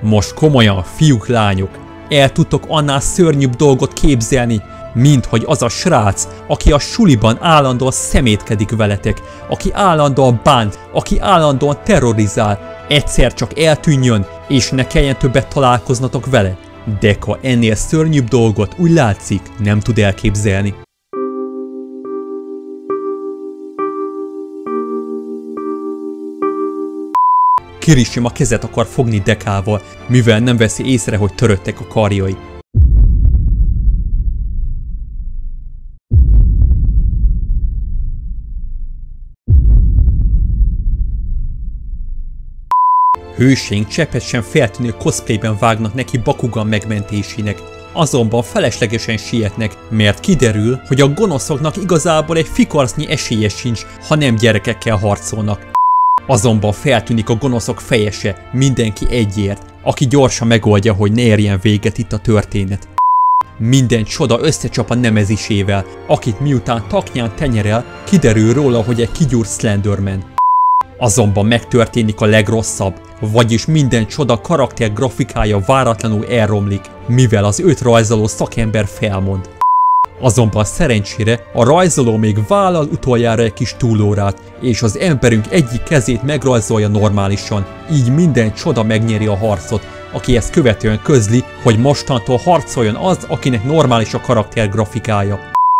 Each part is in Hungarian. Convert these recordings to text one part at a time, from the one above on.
Most komolyan, fiúk, lányok, el tudtok annál szörnyűbb dolgot képzelni, mint hogy az a srác, aki a suliban állandóan szemétkedik veletek, aki állandóan bánt, aki állandóan terrorizál, egyszer csak eltűnjön, és ne kelljen többet találkoznatok vele. Deka ennél szörnyűbb dolgot úgy látszik nem tud elképzelni. Kirishima kezet akar fogni Dekával, mivel nem veszi észre, hogy töröttek a karjai. Hőseink cseppet sem feltűnő cosplayben vágnak neki Bakugan megmentésének, azonban feleslegesen sietnek, mert kiderül, hogy a gonoszoknak igazából egy fikarsznyi esélye sincs, ha nem gyerekekkel harcolnak. Azonban feltűnik a gonoszok fejese, mindenki egyért, aki gyorsan megoldja, hogy ne érjen véget itt a történet. Minden csoda összecsap a nemezisével, akit miután taknyán tenyerel, kiderül róla, hogy egy kigyúrt Slenderman. Azonban megtörténik a legrosszabb, vagyis minden csoda karakter grafikája váratlanul elromlik, mivel az őt rajzoló szakember felmond. Azonban szerencsére a rajzoló még vállal utoljára egy kis túlórát, és az emberünk egyik kezét megrajzolja normálisan, így minden csoda megnyeri a harcot, aki ezt követően közli, hogy mostantól harcoljon az, akinek normális a karakter grafikája.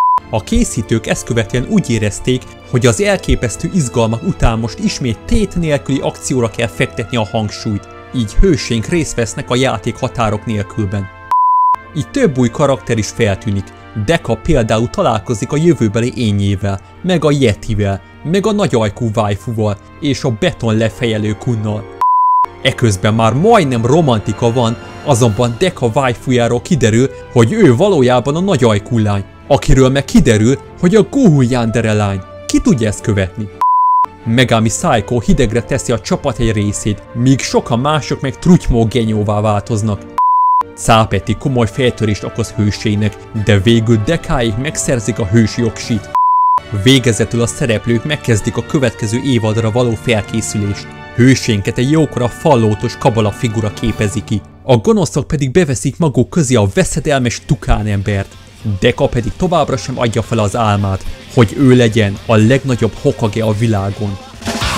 A készítők ezt követően úgy érezték, hogy az elképesztő izgalmak után most ismét tét nélküli akcióra kell fektetni a hangsúlyt, így hőseink részt vesznek a játék határok nélkülben. Így több új karakter is feltűnik. Deka például találkozik a jövőbeli énjével, meg a Yetivel, meg a nagyajkú waifuval és a beton lefejelő Kunnal. Eközben már majdnem romantika van, azonban Deka waifujáról kiderül, hogy ő valójában a nagyajkú lány, akiről meg kiderül, hogy a Gohu Yandere lány. Ki tudja ezt követni? Megami Psycho hidegre teszi a csapat egy részét, míg sokan mások meg trutymó genyóvá változnak. Cápeti komoly feltörést okoz hősének, de végül Dekáig megszerzik a hős jogsit. Végezetül a szereplők megkezdik a következő évadra való felkészülést. Hősénket egy jókora fallótos kabala figura képezi ki, a gonoszok pedig beveszik maguk közé a veszedelmes tukán embert. Deka pedig továbbra sem adja fel az álmát, hogy ő legyen a legnagyobb Hokage a világon.